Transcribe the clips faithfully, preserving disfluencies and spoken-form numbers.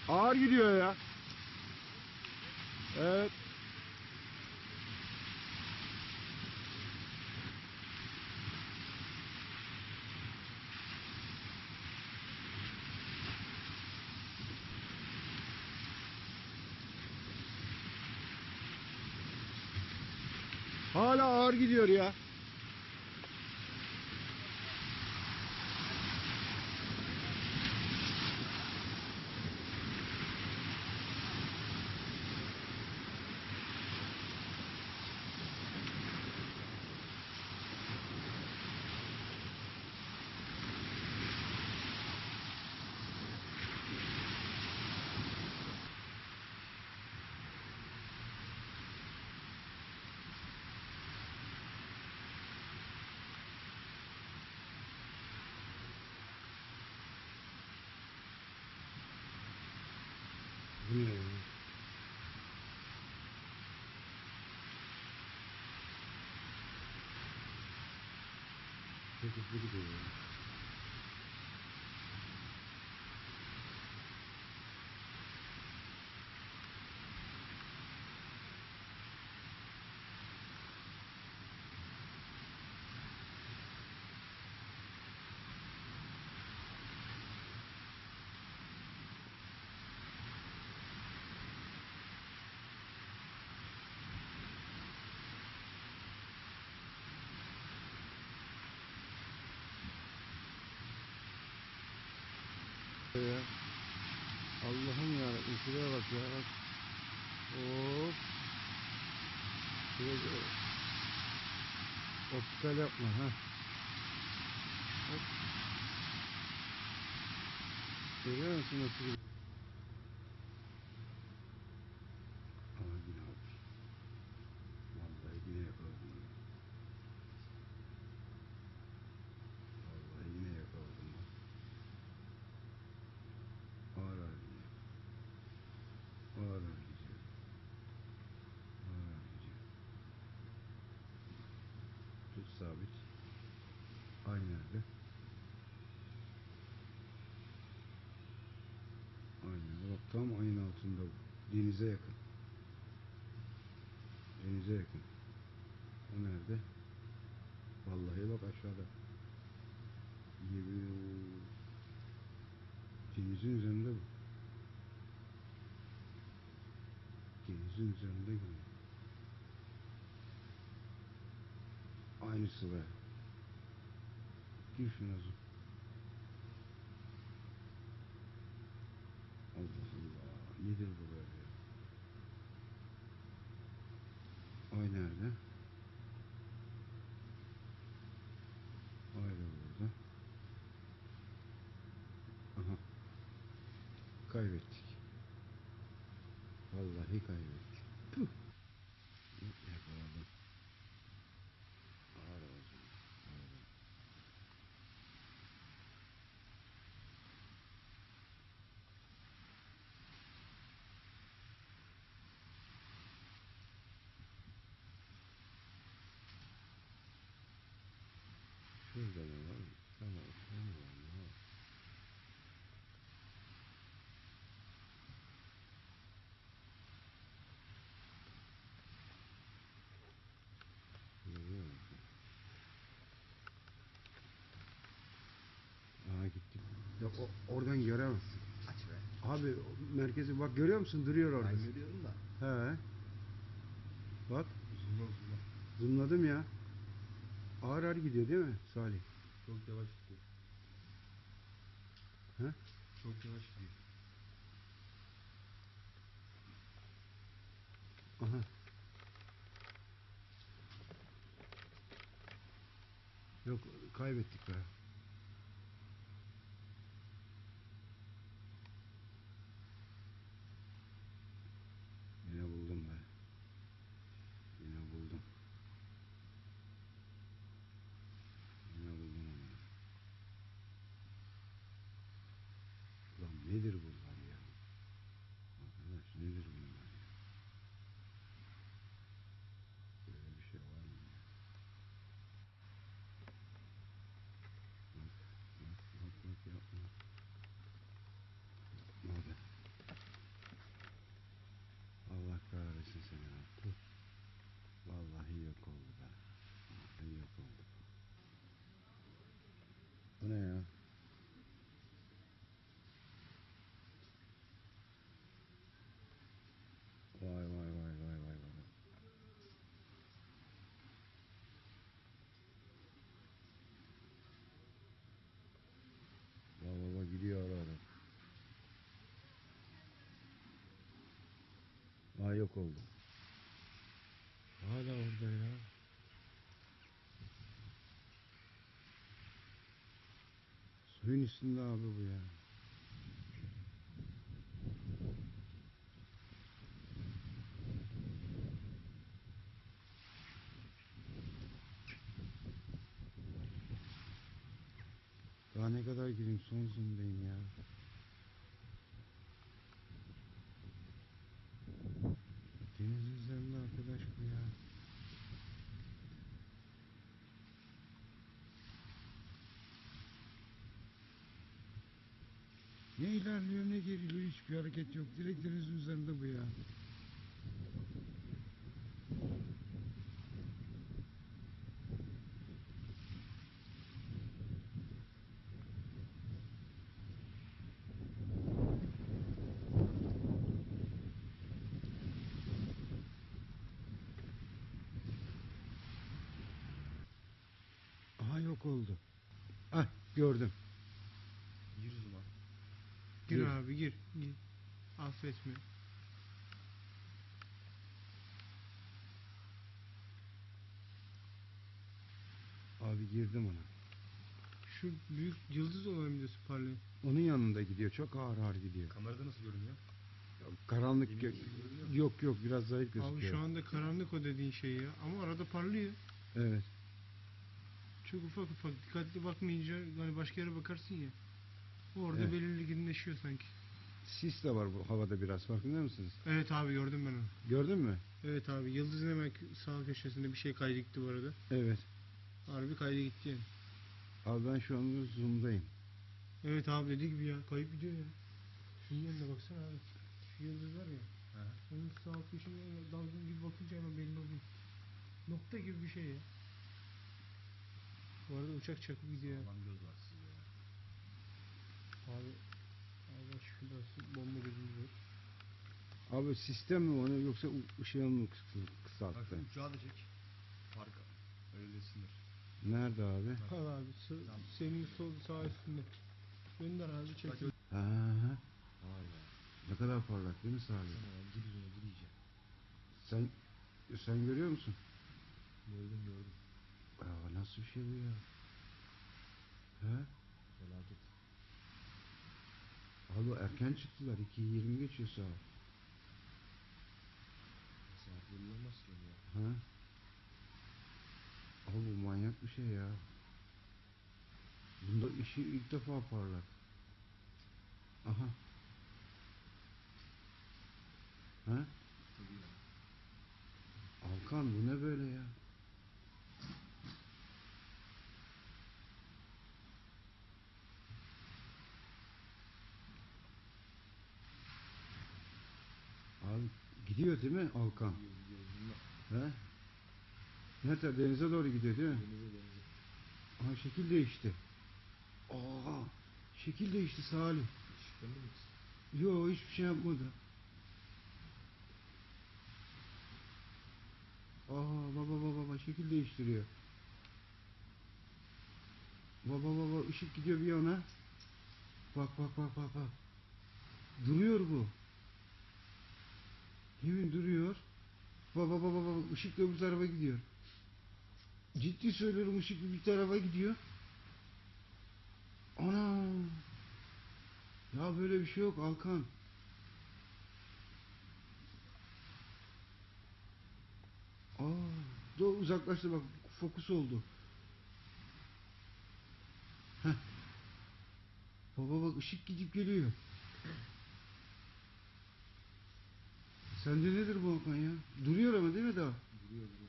Ağır gidiyor ya. Evet. Hala ağır gidiyor ya. Bu ne ya? Çok hızlı gidiyor ya. Ya. Allah'ım ya, şuraya bak ya, bak. Hop. Şuraya optikal yapma ha. Hop. Görüyor musun nasıl? Ama yine oldu. Vallahi yine yakaladım. Vallahi yine yakaladım. Ağır ağır gidiyor. Ağır ağır gidiyor. Ağır ağır gidiyor. Tut sabit. Aynı yerde. Aynen. Bak tam ayın altında bu. Denize yakın. Denize yakın. O nerede? Vallahi bak aşağıda. Denizin üzerinde bu. Denizin üzerinde gibi. Aynısı be. Gir şuna zoom. Allah Allah. Nedir bu böyle ya? Ay nerede? Ay da burada. Aha. Kaybettik. Vallahi kaybettik. Puh. Yakaladım. Ağır olsun. Ağır. Şurada ne var? Tamam. Tamam. Tamam. Görüyor musun? Aha gitti. Ya o, oradan göremezsin. Aç be. Abi merkezi bak görüyor musun? Duruyor orada. Ben görüyorum da. He. Bak. Zoomla zoomla. Zoomladım ya. Ağır ağır gidiyor değil mi Salih? Çok yavaş gidiyor. He? Çok yavaş gidiyor. Aha. Yok kaybettik be. Yine buldum be. Yine buldum. Yine buldum onu. Lan nedir bunlar ya? Arkadaş nedir bunlar ya? Böyle bir şey var mı ya? Bak bak bak bak yapma. Yapma be. gidiyor orada. Aa, yok oldu. Hala orada ya. Suyun üstünde abi bu ya. Daha ne kadar gireyim, son zoom'dayım ya. Deniz üzerinde arkadaş bu ya. Ne ilerliyor ne geriliyor, hiçbir hareket yok. Direkt denizin üzerinde bu ya. Aha, yok oldu. Ah, gördüm. Gir zoom'a. Gir Gir. abi gir. Gir. Affetme. Abi girdim ona. Şu büyük yıldız olan bir de parlıyor. Onun yanında gidiyor. Çok ağır ağır gidiyor. Kamerada nasıl görünüyor? Karanlık Yemin gö- gibi görünüyor mu? yok yok, biraz zayıf gözüküyor. Abi şu anda karanlık o dediğin şey ya. Ama arada parlıyor. Evet. Çok ufak ufak dikkatli bakmayınca hani başka yere bakarsın ya. Orada Evet. belirginleşiyor sanki. Sis de var bu havada biraz, farkında mısınız? Evet abi gördüm ben onu. Gördün mü? Evet abi yıldızın hemen sağ köşesinde bir şey kaydı gitti bu arada. Evet. Harbi kaydı gitti yani. Abi ben şu anda zoom'dayım. Evet abi dediği gibi ya kayıp gidiyor ya. Şunun yanına baksana abi. Şu yıldız var ya. Hı hı. Onun sağ köşesine dalgın gibi bakınca hemen belli oluyor. Nokta gibi bir şey ya. Bu arada uçak çakıp gidiyor ya. Sağlam göz var sizde ya. Abi Allah şükürler olsun bomba gözümüz var. Abi sistem mi onu, yoksa u- ışığını mı kıs- Bak kısalttı? şu uçağı da çek. Fark öylesindir. Nerede abi? Al abi sı- Tamam. senin sol sağ üstünde. Gönder abi çek. Kaç Ha, ha. Vay be. Ne kadar parlak değil mi Salih? Baksana ya, gir zoom'a gir iyice. Sen sen görüyor musun? Gördüm gördüm. Aa, nasıl bir şey bu ya? He? Felaket. Abi erken çıktılar. iki yirmi geçiyor saat. Saat belli olmaz ki ya. Ha? Abi bu manyak bir şey ya. Bunda ışığı ilk defa parlak. Aha. Ha? Tabii ya. Alkan, bu ne böyle ya? Abi gidiyor değil mi Alkan? Gidiyor gidiyor zoom'la. He? Nerede? Denize doğru gidiyor değil mi? Denize denize. Aha, şekil değişti. Aa, şekil değişti Salih. Işıklanır mısın? Yo, hiçbir şey yapmadı. Aa, baba baba baba şekil değiştiriyor. Baba baba ışık gidiyor bir yana. Bak bak bak bak bak. Duruyor bu. Yemin duruyor. Baba baba baba ışık da öbür tarafa gidiyor. Ciddi söylüyorum, ışık bir tarafa gidiyor. Ana. Ya böyle bir şey yok Alkan. Aa, da uzaklaştı bak, fokus oldu. Heh. Baba bak ışık gidip geliyor. Sence nedir bu Hakan ya? Duruyor ama değil mi daha? Duruyor duruyor.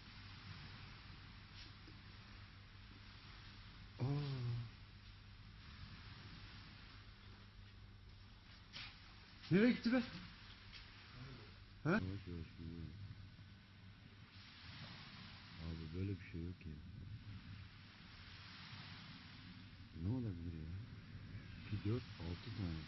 Aa. Nereye gitti be? Ha? Yavaş yavaş gidiyor. Abi böyle bir şey yok ya. Ne olabilir ya? iki, dört, altı tane.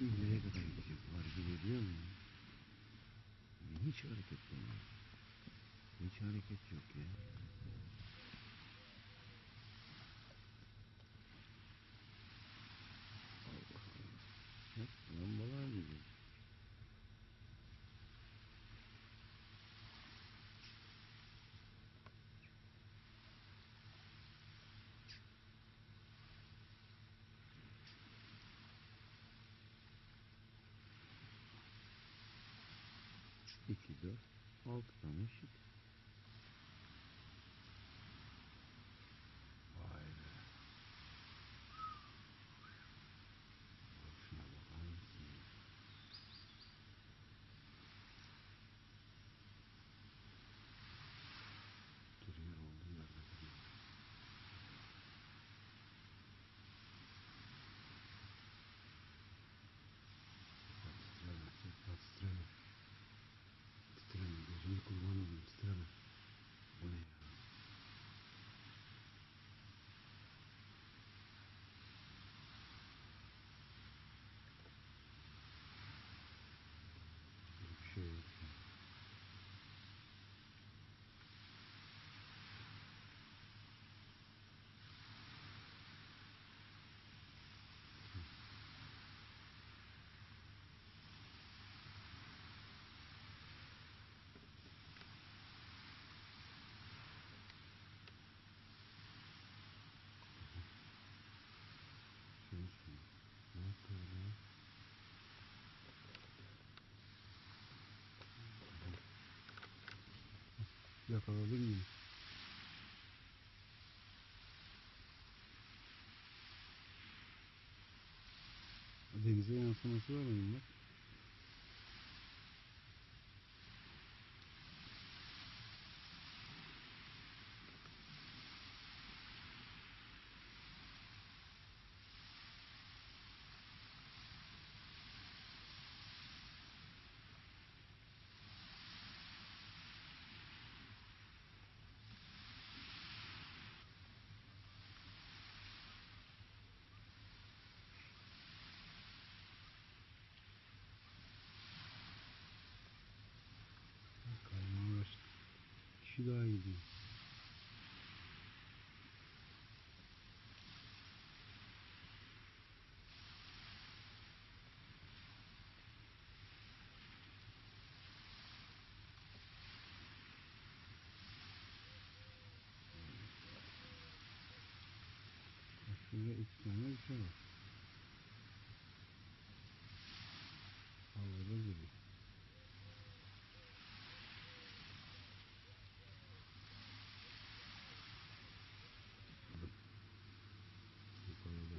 Nereye kadar gidecek? Var gibi ediyor mu? Hiç hareketlemiyor. Hiç hareket yok ya. Allah Allah. Hep lambalar gibi. İki, dört, altı tane ışık. Vay be. Şuna bakar mısın ya? Duruyor, olduğu yerde duruyor. Titreme, titreme, titreme. Titreme, gözünü kurban olayım, titreme. Bu ne ya? Bir şey yok. Şey şey. Ne yapıyor ya? Yakaladım yine. Denize yansıması var onun bak. Kaymaya başladı. Kişi daha iyi değil. Bak şurada iki tane bir şey var. Havada gibi. Yukarıda.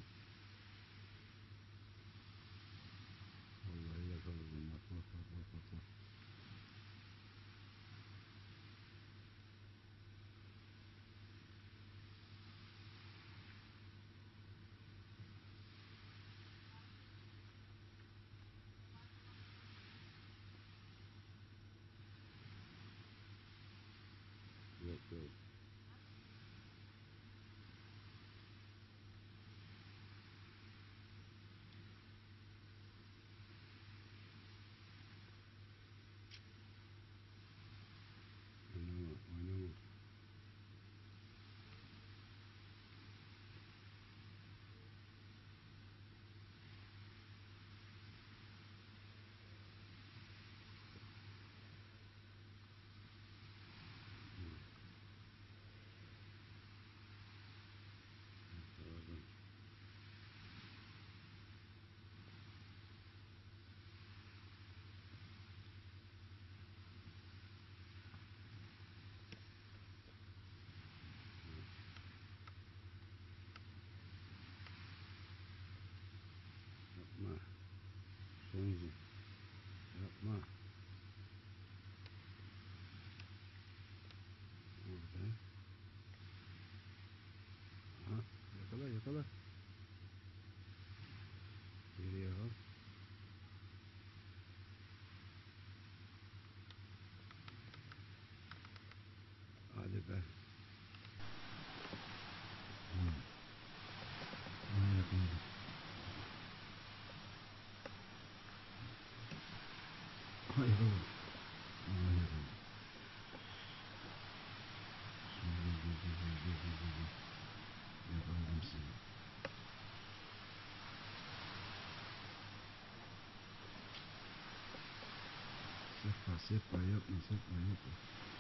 Vallahi yakaladım. Bak bak bak bak bak. bak. Yok yok. Oynama oynama. Yakaladım. Yapma. Sonucu. Yapma. Burada. Aha. Yakala yakala. Geriye al. Hadi be. Bunu yakaladım. Sehpa yapma, sehpa yapma.